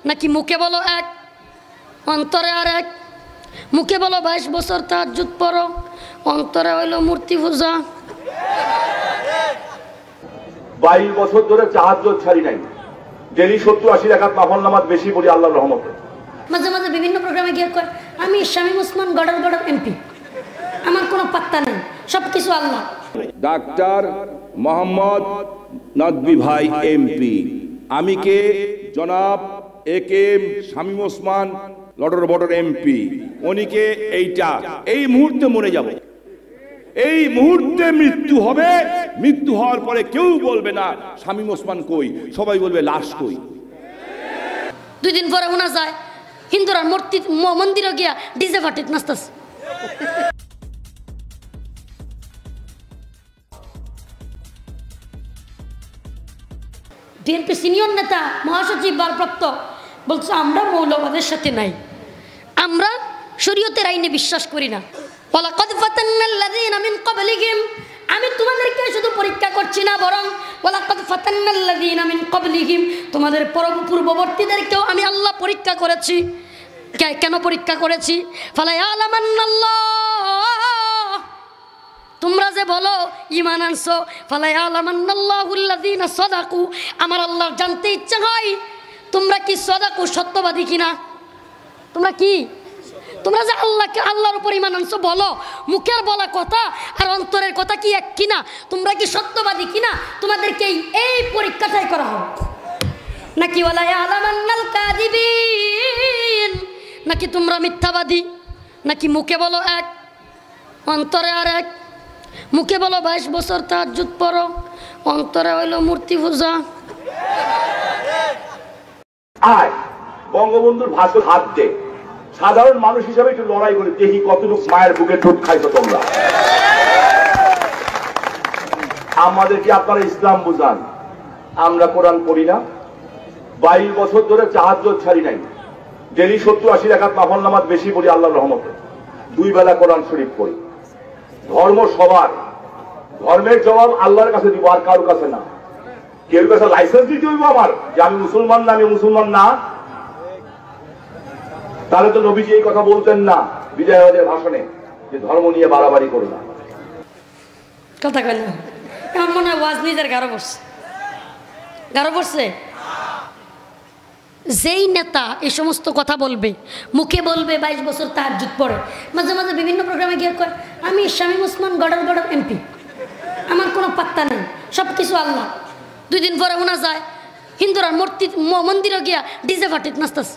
নাকি মুখে বলো এক অন্তরে আর এক? মুখে বলো 22 বছর তাহাজ্জুদ পড়ো, অন্তরে হইল মূর্তি পূজা। 22 বছর ধরে তাহাজ্জুদ ছাড়ি নাই, ডেলি 70-80 রাকাত নফল নামাজ বেশি পড়ি আল্লাহর রহমতে। মাঝে মাঝে বিভিন্ন প্রোগ্রামে গিয়ে কয় আমি শামীম ওসমান গড়ের এমপি, আমার কোনো পাত্তা নেই, সবকিছু আল্লাহ। ডাক্তার মোহাম্মদ নদভী ভাই এমপি, আমি কে? জনাব একেএম শামীম ওসমান লটর বটর এমপি। উনিকে এইটা এই মুহূর্তে মরে যাব, এই মুহূর্তে মৃত্যু হবে। মৃত্যু হওয়ার পরে কেউ বলবে না শামীম ওসমান কই, সবাই বলবে লাশ কই। 2 দিন পরে শোনা যায় হিন্দুরা মূর্তি মন্দিরে গিয়া ডিজে পার্টিত নাচতেছে। বিএনপি সিনিয়র নেতা মহাসচিব ভারপ্রাপ্ত বলছে আমরা মৌলবাদের সাথে নাই, আমরা শরীয়তের আইনে বিশ্বাস করি না। ওয়ালাকাদ ফাতান্নাল্লাযীনা মিন ক্বাবলিহিম, আমি তোমাদেরকে শুধু পরীক্ষা করছি না, বরং ওয়ালাকাদ ফাতান্নাল্লাযীনা মিন ক্বাবলিহিম, তোমাদের পূর্ববর্তীদেরকেও আমি আল্লাহ পরীক্ষা করেছি। কেন পরীক্ষা করেছি? ফালা ইয়ালামান্নাল্লাহ, তোমরা যে বলো ঈমান আনছো, ফালা ইয়ালামান্নাল্লাহুল্লাযীনা সাদাকু, আমার আল্লাহ জানতে ইচ্ছা হয় তোমরা কি সাদাকু সত্যবাদী কিনা। তোমরা কি? তোমরা যে আল্লাহর উপর ঈমান আনছো বলো, মুখের বলা কথা আর অন্তরের কথা কি এক কিনা, তোমরা কি সত্যবাদী কিনা, তোমাদেরকে এই পরীক্ষাটাই করা হোক। নাকি ওয়ালা ইয়ালামান্নাল কাযিবিন, নাকি তোমরা মিথ্যাবাদী, নাকি মুখে বলো এক অন্তরে আর এক? মুখে বলো 22 বছর তাহাজ্জুদ পড়ো, অন্তরে হইল মূর্তি পূজা। আয় বঙ্গবন্ধুর ভাষণ হাত দে, সাধারণ মানুষ হিসাবে একটু লড়াই করে দেখি কতটুকু মায়ের বুকে দুধ খাইছো তোমরা। আমাদেরকে আপনারা ইসলাম বুঝান, আমরা কোরআন পড়ি না। 22 বছর ধরে তাহাজ্জুদ ছাড়ি নাই, ডেলি 70-80 রাকাত নফল নামাজ বেশি পড়ি আল্লাহর রহমতে। 2 বেলা কোরআন শরীফ পড়ি। ধর্ম সবার, ধর্মের জবাব আল্লাহর কাছে দিব, আর কারোর কাছে না। কেউ কাছে লাইসেন্স দিতে হইব আমার যে আমি মুসলমান না, আমি মুসলমান না? তাহলে তো নবীজি এই কথা বলতেন না বিদায় হজের ভাষণে যে ধর্ম নিয়ে বাড়াবাড়ি করো না। কথা কয় না, আমার মনে হয় ওয়াজ নিজের গাঢ় পড়ছে। যেই নেতা এই সমস্ত কথা বলবে, মুখে বলবে 22 বছর তাহাজ্জুদ পড়ে, মাঝে মাঝে বিভিন্ন প্রোগ্রামে গিয়ে কয় আমি শামীম ওসমান গড়ের এমপি, আমার কোনো পাত্তা নেই, সবকিছু আল্লাহ। 2 দিন পরে শোনা যায় হিন্দুরা মন্দিরে গিয়া ডিজে পার্টিত নাচতেছে।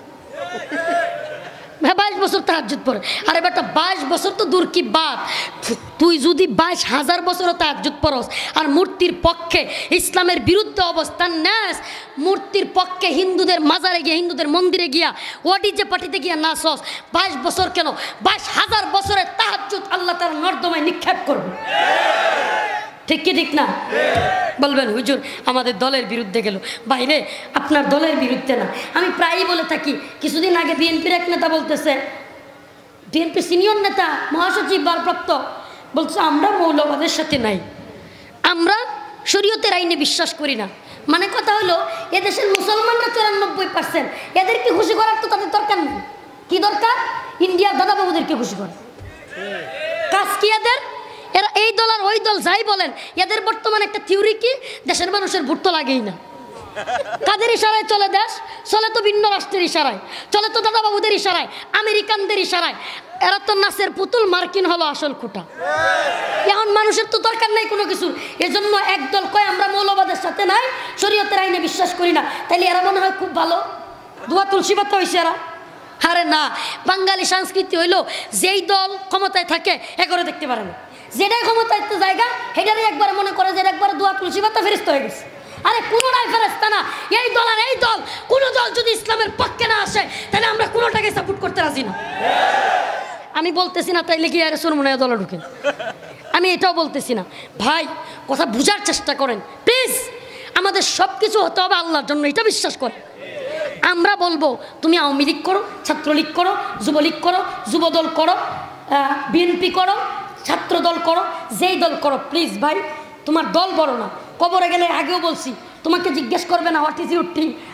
22 বছর তাহাজ্জুদ পড়ে। আরে বেটা 22 বছর তো দূর কি বাদ, তুই যদি 22,000 বছরও তাহাজ্জুদ পড়স আর মূর্তির পক্ষে ইসলামের বিরুদ্ধে অবস্থান নেস, মূর্তির পক্ষে হিন্দুদের মাজারে গিয়া হিন্দুদের মন্দিরে গিয়া ওডিজে পার্টিতে গিয়া নাচস, 22 বছর কেন 22,000 বছরের তাহাজ্জুদ আল্লাহ তার নর্দমায় নিক্ষেপ করবে। ঠিক কি ঠিক না? বলবেন হুজুর আমাদের দলের বিরুদ্ধে গেল। বাইরে আপনার দলের বিরুদ্ধে না, আমি প্রায়ই বলে থাকি। কিছুদিন আগে বিএনপির এক নেতা বলতেছে, বিএনপি সিনিয়র নেতা মহাসচিব ভারপ্রাপ্ত বলছে আমরা মৌলবাদের সাথে নাই, আমরা শরীয়তের আইনে বিশ্বাস করি না। মানে কথা হলো এদেশের মুসলমানরা 94%, এদেরকে খুশি করার তো তাদের দরকার নেই। কি দরকার? ইন্ডিয়ার দাদাবাবুদেরকে খুশি করে। কাজ কি এদের? এরা এই দল আর ওই দল যাই বলেন, এদের বর্তমানে একটা থিওরি কি, দেশের মানুষের ভোট তো লাগেই না। কাদের ইশারায় চলে দেশ? চলে তো ভিন্ন রাষ্ট্রের ইশারায়, চলে তো দাদাবাবুদের ইশারায়, আমেরিকানদের ইশারায়। এরা তো নাচের পুতুল, মার্কিন হলো আসল খুঁটা। এখন মানুষের তো দরকার নাই কোনো কিছুর, এজন্য একদল কয় আমরা মৌলবাদের সাথে নাই, শরীয়তের আইনে বিশ্বাস করি না। তাইলে এরা মনে হয় খুব ভালো, দুয়া তুলসী পাতা হয়েছে এরা। আরে না, বাঙালি সংস্কৃতি হইলো যেই দল ক্ষমতায় থাকে এগরে দেখতে পারে না, যেটাই ক্ষমতায় জায়গা সেটারই একবার মনে করে যে একবার দোয়া তুলসী পাতা ফেরেশতা হয়ে গেছে। আরে কোনোটাই ফেরেশতা না। এই দল আর এই দল, কোনো দল যদি ইসলামের পক্ষে না আসে তাহলে আমরা কোনোটাকে সাপোর্ট করতে রাজি না। আমি বলতেছি না তাইলে কি আরে সুরমুনায় দলে ঢুকেন, আমি এটাও বলতেছি না। ভাই কথা বুঝার চেষ্টা করেন প্লিজ। আমাদের সব কিছু হতে হবে আল্লাহর জন্য, এটা বিশ্বাস করেন। আমরা বলবো তুমি আওয়ামী লীগ করো, ছাত্রলীগ করো, যুবলীগ করো, যুবদল করো, বিএনপি করো, ছাত্র দল করো, যেই দল করো, প্লিজ ভাই তোমার দল বড় না। কবরে গেলে আগেও বলছি তোমাকে জিজ্ঞেস করবে না what is your dream,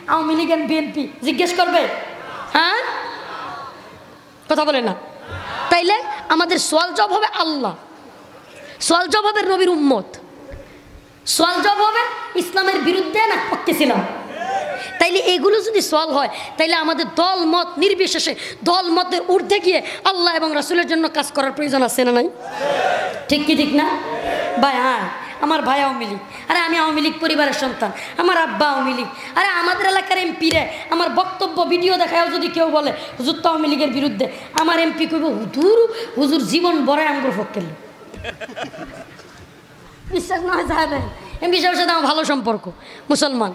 Awami League and BNP জিজ্ঞেস করবে? হ্যাঁ, কথা বলে না। তাইলে আমাদের সোয়াল জব হবে আল্লাহ, সোয়াল জব হবে নবীর উম্মত, সোয়াল জব হবে ইসলামের বিরুদ্ধে না পক্ষে ছিলাম। তাইলে এগুলো যদি সোয়াল হয় তাইলে আমাদের দল মত নির্বিশেষে দল মতের ঊর্ধ্বে গিয়ে আল্লাহ এবং রাসূলের জন্য কাজ করার প্রয়োজন আছে না নাই? ঠিক কি ঠিক না ভাই? হ্যাঁ, আমার ভাই আওয়ামী লীগ, আরে আমি আওয়ামী লীগ পরিবারের সন্তান, আমার আব্বা আওয়ামী লীগ। আরে আমাদের এলাকার এমপি রে আমার বক্তব্য ভিডিও দেখায়ও যদি কেউ বলে হুজুর তো আওয়ামী লীগের বিরুদ্ধে, আমার এমপি কইব হুজুর জীবন বড় আমগর পক্ষে। বিশ্বাস না হয় যায় না, এমপি সাহেবের সাথে আমার ভালো সম্পর্ক, মুসলমান।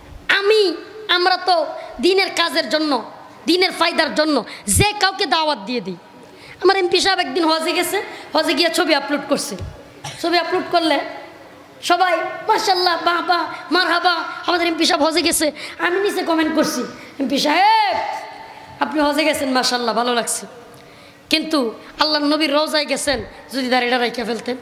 আমরা তো দিনের কাজের জন্য, দিনের ফায়দার জন্য যে কাউকে দাওয়াত দিয়ে দিই। আমার এমপি সাহেব একদিন হজে গেছে, হজে গিয়ে ছবি আপলোড করছে। ছবি আপলোড করলে সবাই মাশাআল্লাহ বাবা মারহাবা, আমাদের এমপি সাহেব হজে গেছে। আমি নিচে কমেন্ট করছি, এমপি সাহেব আপনি হজে গেছেন মাশাআল্লাহ ভালো লাগছে, কিন্তু আল্লাহর নবীর রওজায় গেছেন, যদি দাঁড়িয়ে রেখে ফেলতেন।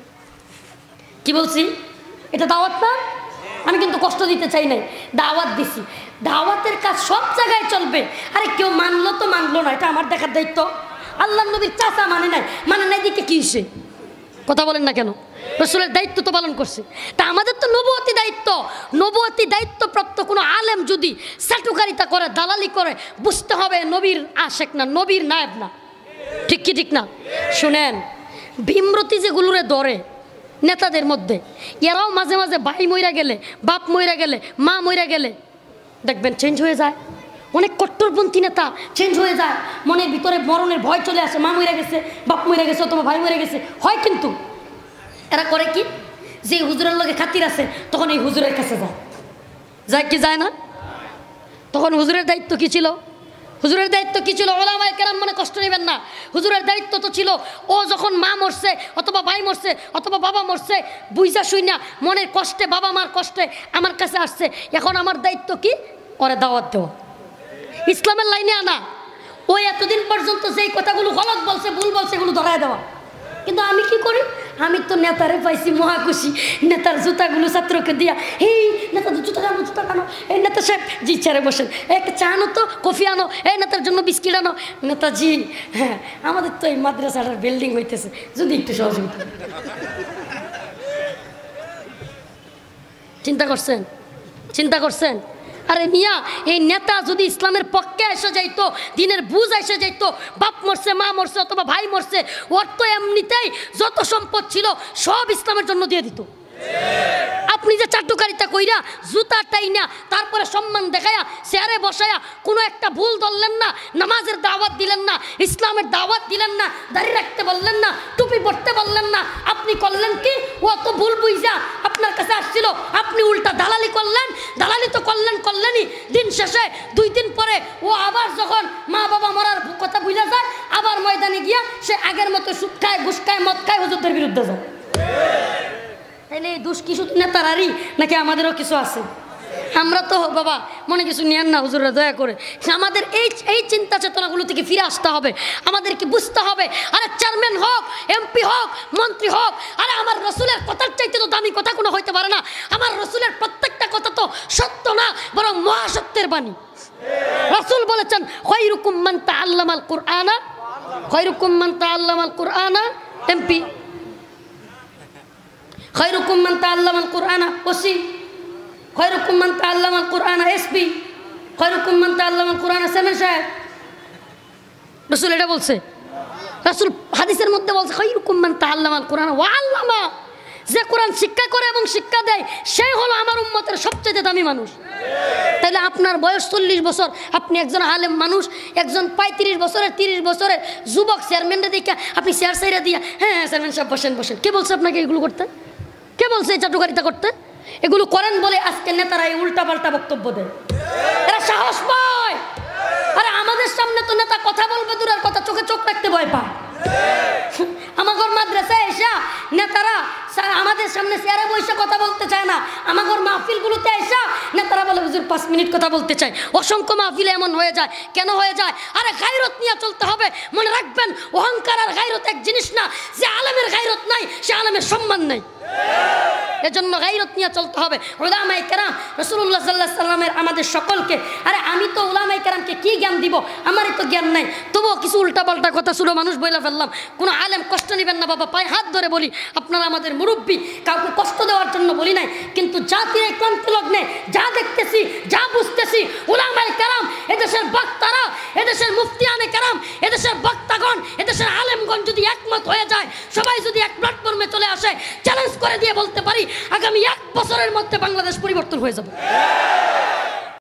কি বলছি? এটা দাওয়াত না? আমি কিন্তু কষ্ট দিতে চাই নাই, দাওয়াত দিছি। দাওয়াতের কাজ সব জায়গায় চলবে। আরে কেউ মানলো তো মানলো না, এটা আমার দেখার দায়িত্ব। আল্লাহর নবীর চাচা মানে নাই দিকে কি হয়েছে? কথা বলেন না কেন? রাসূলের দায়িত্ব তো পালন করছে। তা আমাদের তো নবুয়তি দায়িত্ব। নবুয়তি দায়িত্বপ্রাপ্ত কোনো আলেম যদি চাটুকারিতা করে, দালালি করে, বুঝতে হবে নবীর আশেক না, নবীর নায়েব না। ঠিক কি ঠিক না? শুনেন, ভীমরতি যেগুলোরে ধরে নেতাদের মধ্যে, এরাও মাঝে মাঝে ভাই মইরা গেলে, বাপ মইরা গেলে, মা মইরা গেলে দেখবেন চেঞ্জ হয়ে যায়। অনেক কট্টরপন্থী নেতা চেঞ্জ হয়ে যায়, মনের ভিতরে মরণের ভয় চলে আসে। মা মইরা গেছে, বাপ মইরা গেছে, অথবা ভাই মইরা গেছে হয়। কিন্তু এরা করে কি, যে হুজুরের লগে খাতির আছে তখন এই হুজুরের কাছে যায় কি যায় না? তখন হুজুরের দায়িত্ব কি ছিল? হুজুরের দায়িত্ব কি ছিল? ওলামায়ে কেরাম মনে কষ্ট নেবেন না। হুজুরের দায়িত্ব তো ছিল, ও যখন মা মরছে অথবা ভাই মরছে অথবা বাবা মরছে, বুঝা শুই না মনের কষ্টে, বাবা মার কষ্টে আমার কাছে আসছে, এখন আমার দায়িত্ব কি? ওরে দাওয়াত দেওয়া, ইসলামের লাইনে আনা। ওই এতদিন পর্যন্ত যেই কথাগুলো গলত বলছে, ভুল বলছে, এগুলো ধরায় দেওয়া। কিন্তু আমি কি করি? আমি তো নেতারে পাইছি মহাখুশি, নেতার জুতাগুলো ছাত্রকে দিয়া, এই নেতা জুতা টানো, জুতা টানো, এই নেতা সাহেব জি চেয়ারে বসেন, একটা চা আনো তো, কফি আনো, এই নেতার জন্য বিস্কিট আনো। নেতাজি, হ্যাঁ আমাদের তো এই মাদ্রাসাটার বিল্ডিং হইতেছে, যদি একটু সহযোগিতা। চিন্তা করছেন? চিন্তা করছেন? আরে মিয়া, এই নেতা যদি ইসলামের পক্ষে এসে যাইতো, দিনের বুঝ এসে যাইতো, বাপ মরছে, মা মরছে অথবা ভাই মরছে, ওর তো এমনিতেই যত সম্পদ ছিল সব ইসলামের জন্য দিয়ে দিত। আপনি যে চাটুকারিতা কইরা, জুতা টাইনা, তারপরে সম্মান দেখায়া চেয়ারে বসায়া কোনো একটা ভুল ধরলেন না, নামাজের দাওয়াত দিলেন না, ইসলামের দাওয়াত দিলেন না, দাঁড়িয়ে রাখতে বললেন না, টুপি পড়তে বললেন না, আপনি করলেন কি? ও তো ভুল বুঝা আপনার কাছে আসছিল, আপনি উল্টা দালালি করলেন। দালালি তো করলেনই, দিন শেষে 2 দিন পরে ও আবার যখন মা বাবা মরার কথা বুঝা যায়, আবার ময়দানে গিয়া সে আগের মতো সুদ খায়, ঘুষ খায়, মদ খায়, হুজুরদের বিরুদ্ধে যায়। তাইলে এই দোষ কি শুধু নেতারারই নাকি আমাদেরও কিছু আছে? আমরা তো বাবা মনে কিছু নেন না, হুজুররা দয়া করে। আমাদের এই চিন্তা চেতনাগুলো থেকে ফিরে আসতে হবে, আমাদেরকে বুঝতে হবে। আরে চেয়ারম্যান হোক, এমপি হোক, মন্ত্রী হোক, আরে আমার রসুলের কথার চাইতে তো দামি কথা কোনো হইতে পারে না। আমার রসুলের প্রত্যেকটা কথা তো সত্য না, বরং মহাসত্যের বাণী। রসুল বলেছেন, খায়রুকুম মান তাআল্লামাল কুরআনা, খায়রুকুম মান তাআল্লামাল কুরআনা, এমপি। খায়রুকুম মান তাআল্লামাল কুরআনা, ওসি। খায়রুকুম মান তাআল্লামাল কুরআনা, এসপি। খায়রুকুম মান তাআল্লামাল কুরআনা, চেয়ারম্যান সাহেব। রাসূল এটা বলছে, রাসূল হাদিসের মধ্যে বলছে, খায়রুকুম মান তাআল্লামাল কুরআনা ওয়া আল্লামা। যে কোরআন শিক্ষা করে এবং শিক্ষা দেয়, সেই হলো আমার উম্মতের সবচেয়ে দামি মানুষ। তাহলে আপনার বয়স 40 বছর, আপনি একজন আলেম মানুষ, একজন 35 বছরের 30 বছরের যুবক চেয়ারম্যানরা দেখে আপনি চেয়ার সাইরা দিয়া, হ্যাঁ চেয়ারম্যান সাহেব বসেন বসেন। কে বলছে আপনাকে এগুলো করতে? কে বলছে এই চাটুকারিতা করতে? এগুলো করেন বলে আজকে নেতারা এই উল্টা পাল্টা বক্তব্য দেয়, এরা সাহস পায়। আরে আমাদের সামনে তো নেতা কথা বলবে দূরের কথা, চোখে চোখ রাখতে ভয় পায়। আমাগর মাদ্রাসায় এসা নেতারা আমাদের সামনে চেয়ারে বসে কথা বলতে চায় না। আমাগর মাহফিলগুলোতে এসা নেতারা বলে হুজুর 5 মিনিট কথা বলতে চাই। অসংখ্য মাহফিলে এমন হয়ে যায়। কেন হয়ে যায়? আরে গায়রত নিয়ে চলতে হবে। মনে রাখবেন, অহংকার আর গায়রত এক জিনিস না। যে আলেমের গায়রত নাই, সে আলেমের সম্মান নাই। এজন্য গায়রত নিয়ে চলতে হবে। উলামায়ে কেরাম রাসূলুল্লাহ সাল্লাল্লাহু আলাইহি সাল্লামের আমাদের সকলকে, আরে আমি তো উলামায়ে কেরামকে কি জ্ঞান দিব, আমারই তো জ্ঞান নাই, তবুও কিছু উল্টাপাল্টা কথা ছোটো মানুষ বইলা ফেললাম। কোনো আলেম কষ্ট নেবেন না বাবা, পায়ে হাত ধরে বলি, আপনারা আমাদের মুরব্বী, কাউকে কষ্ট দেওয়ার জন্য বলি নাই, কিন্তু জাতির এই ক্রান্তি লগ্নে যা দেখতেছি, যা বুঝতেছি, উলামায়ে কেরাম, এদেশের বক্তারা, এদেশের মুফতিয়ানে কেরাম, এদেশের বক্তাগণ, এদেশের আলেমগণ যদি একমত হয়ে যায়, সবাই যদি এক প্ল্যাটফর্মে চলে আসে, চ্যালেঞ্জ করে দিয়ে বলতে পারি আগামী 1 বছরের মধ্যে বাংলাদেশ পরিবর্তন হয়ে যাবে।